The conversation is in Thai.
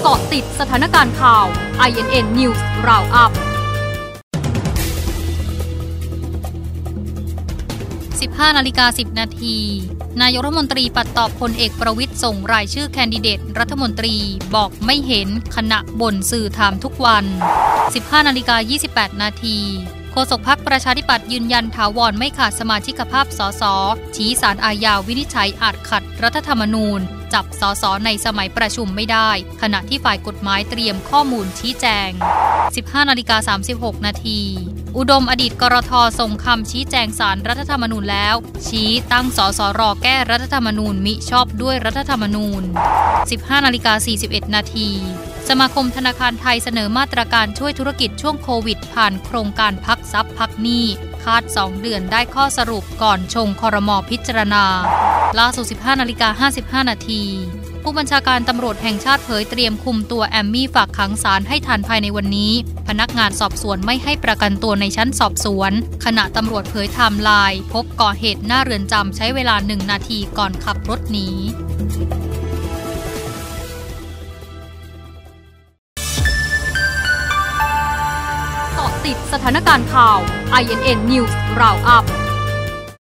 าะติดสถานการณ์ข่าว INN News Roundup 15:10 นาทีนายกรัฐมนตรีปัดตอบพลเอกประวิตรส่งรายชื่อแคนดิเดตรัฐมนตรีบอกไม่เห็นขณะบ่นสื่อถามทุกวัน 15:28 นาทีโฆษกพรรคประชาธิปัตย์ยืนยันถาวรไม่ขาดสมาชิกภาพสสชี้ศาลอาญาวินิจฉัยอาจขัดรัฐธรรมนูญจับสสในสมัยประชุมไม่ได้ขณะที่ฝ่ายกฎหมายเตรียมข้อมูลชี้แจง 15:36 นาทีอุดมอดีตกรท.ส่งคำชี้แจงศาลรัฐธรรมนูญแล้วชี้ตั้งสสร.แก้รัฐธรรมนูญมิชอบด้วยรัฐธรรมนูญ 15:41 นาทีสมาคมธนาคารไทยเสนอมาตรการช่วยธุรกิจช่วงโควิดผ่านโครงการพักทรัพย์พักหนี้คาด2 เดือนได้ข้อสรุปก่อนชงครม.พิจารณาล่าสุด 15:55 นาทีผู้บัญชาการตำรวจแห่งชาติเผยเตรียมคุมตัวแอมมี่ฝากขังศาลให้ทันภายในวันนี้พนักงานสอบสวนไม่ให้ประกันตัวในชั้นสอบสวนขณะตำรวจเผยไทม์ไลน์พบก่อเหตุหน้าเรือนจำใช้เวลา1 นาทีก่อนขับรถหนีเกาะติดสถานการณ์ข่าว INN News Roundup